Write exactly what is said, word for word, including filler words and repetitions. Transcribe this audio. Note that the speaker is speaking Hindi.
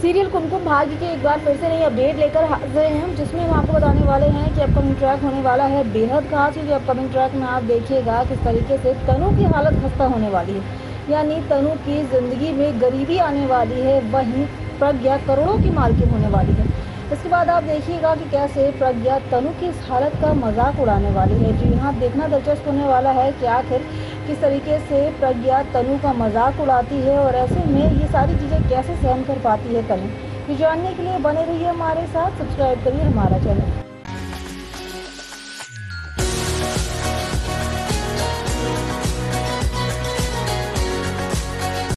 सीरियल कुमकुम भाग्य के एक बार फिर से नई अपडेट लेकर हाजिर हैं हम, जिसमें हम आपको बताने वाले हैं कि अपकमिंग ट्रैक होने वाला है बेहद खास। क्योंकि अपकमिंग ट्रैक में आप देखिएगा किस तरीके से तनु की हालत खस्ता होने वाली है, यानी तनु की जिंदगी में गरीबी आने वाली है, वहीं प्रज्ञा करोड़ों की मालकिन होने वाली है। इसके बाद आप देखिएगा कि कैसे प्रज्ञा तनु की इस हालत का मजाक उड़ाने वाली है। जी हाँ, देखना दिलचस्प होने वाला है कि आखिर किस तरीके से प्रज्ञा तनु का मजाक उड़ाती है और ऐसे में ये सारी चीज़ें कैसे सहन कर पाती है तनु। ये जानने के लिए बने रहिए हमारे साथ, सब्सक्राइब करिए हमारा चैनल।